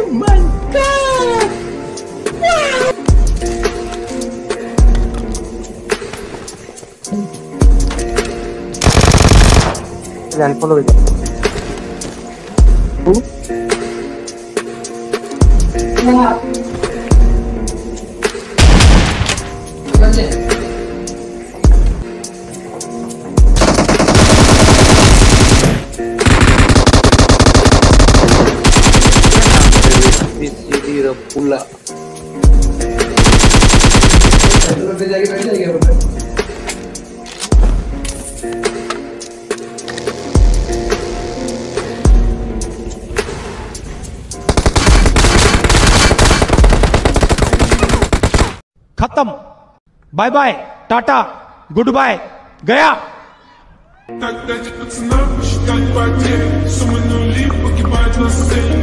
my god! Wow! Jangan follow itu. Ya. Wcdracula. खत्म bye bye tata goodbye गया Так дайте пацанам посчитать потери. Суммы нули, погибает на сцене.